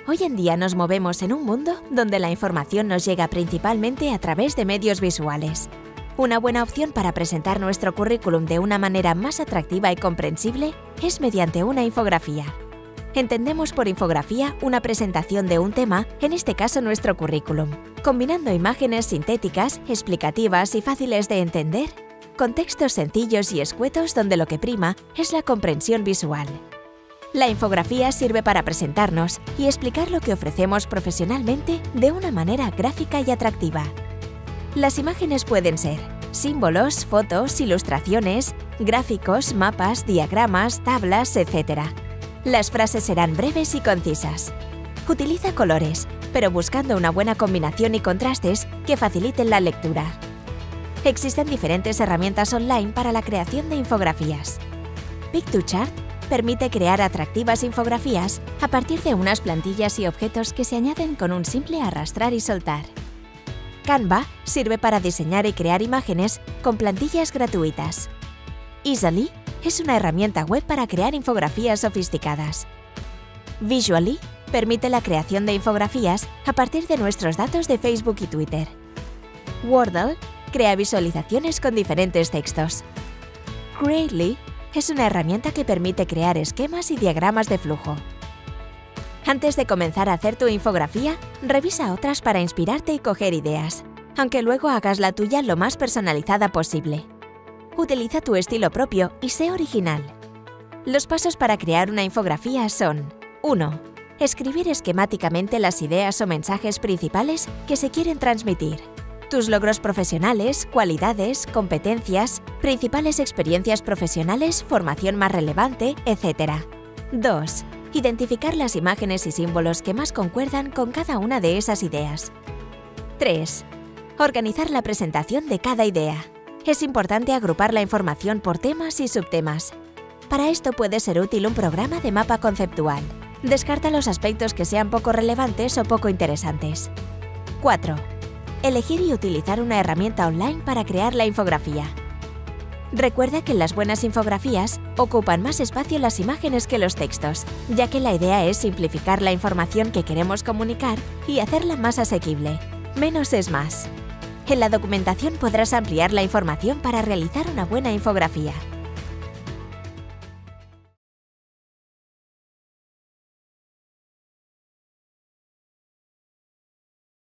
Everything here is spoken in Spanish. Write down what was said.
Hoy en día nos movemos en un mundo donde la información nos llega principalmente a través de medios visuales. Una buena opción para presentar nuestro currículum de una manera más atractiva y comprensible es mediante una infografía. Entendemos por infografía una presentación de un tema, en este caso nuestro currículum, combinando imágenes sintéticas, explicativas y fáciles de entender, con textos sencillos y escuetos donde lo que prima es la comprensión visual. La infografía sirve para presentarnos y explicar lo que ofrecemos profesionalmente de una manera gráfica y atractiva. Las imágenes pueden ser símbolos, fotos, ilustraciones, gráficos, mapas, diagramas, tablas, etc. Las frases serán breves y concisas. Utiliza colores, pero buscando una buena combinación y contrastes que faciliten la lectura. Existen diferentes herramientas online para la creación de infografías. Piktochart permite crear atractivas infografías a partir de unas plantillas y objetos que se añaden con un simple arrastrar y soltar. Canva sirve para diseñar y crear imágenes con plantillas gratuitas. Easely es una herramienta web para crear infografías sofisticadas. Visually permite la creación de infografías a partir de nuestros datos de Facebook y Twitter. Wordle crea visualizaciones con diferentes textos. Creately es una herramienta que permite crear esquemas y diagramas de flujo. Antes de comenzar a hacer tu infografía, revisa otras para inspirarte y coger ideas, aunque luego hagas la tuya lo más personalizada posible. Utiliza tu estilo propio y sé original. Los pasos para crear una infografía son: 1. Escribir esquemáticamente las ideas o mensajes principales que se quieren transmitir. Tus logros profesionales, cualidades, competencias, principales experiencias profesionales, formación más relevante, etc. 2. Identificar las imágenes y símbolos que más concuerdan con cada una de esas ideas. 3. Organizar la presentación de cada idea. Es importante agrupar la información por temas y subtemas. Para esto puede ser útil un programa de mapa conceptual. Descarta los aspectos que sean poco relevantes o poco interesantes. 4. Elegir y utilizar una herramienta online para crear la infografía. Recuerda que en las buenas infografías ocupan más espacio las imágenes que los textos, ya que la idea es simplificar la información que queremos comunicar y hacerla más asequible. Menos es más. En la documentación podrás ampliar la información para realizar una buena infografía.